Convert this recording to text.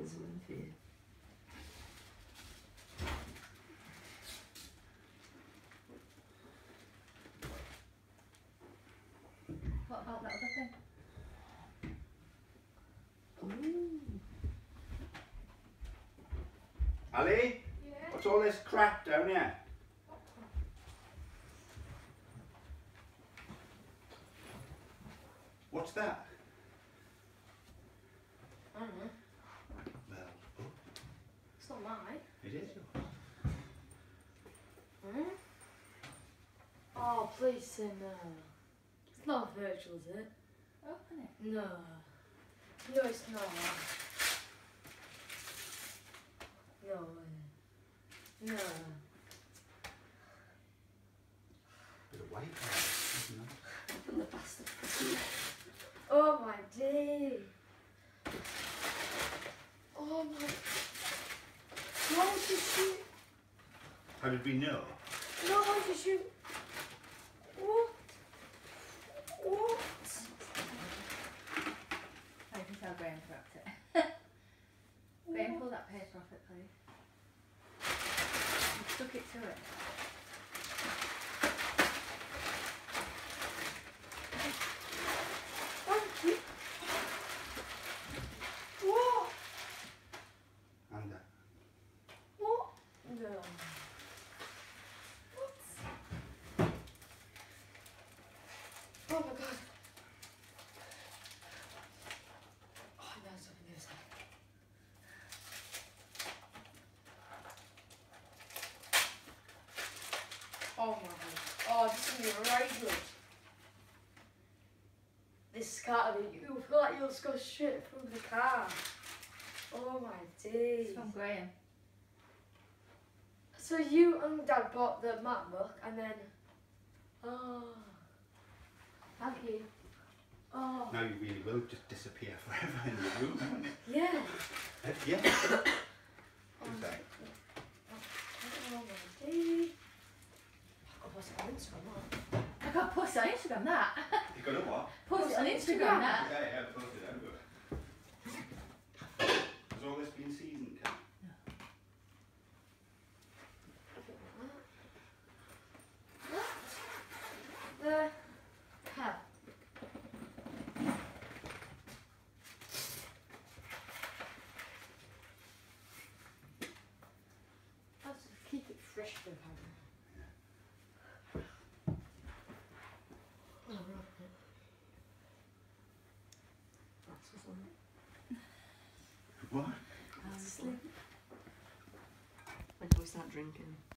There's one for you. What about that other thing? Ooh. Ali? Yeah. What's all this crap down here? What's that? I don't know. Well, oh, It's not mine. it is yours. Hmm? Oh, please say no. It's not virtual, is it? Open it. No. No, it's not. No way. No. Bit of white powder, isn't it? Open the bastard. Oh my day. Oh my. Why would you shoot? How did we know? No, why would you shoot? What? What? I can tell Graham dropped it. Graham, pull that paper off it, please. You stuck it to it. Thank you. What? And that. What? No. What? Oh my god. Oh, no, it's up in the other side. Oh my god. Oh, this is gonna be right good. This car, you feel like you'll just go straight through the car. Oh my days. It's from Graham. So you and Dad bought the MacBook and then, oh, thank you. Oh, Now you really will just disappear forever in the room, won't it? yeah. Yeah. Oh, Who's that? oh my days. I could post it on Instagram, huh? I got post it on Instagram, that. You got a what? Post it on Instagram, Instagram. that. Yeah, post it over. Has all this been seasoned, Ken? The hell. Let's just keep it fresh for the camera. Oh, right. That's what's on it. What? Until we start drinking.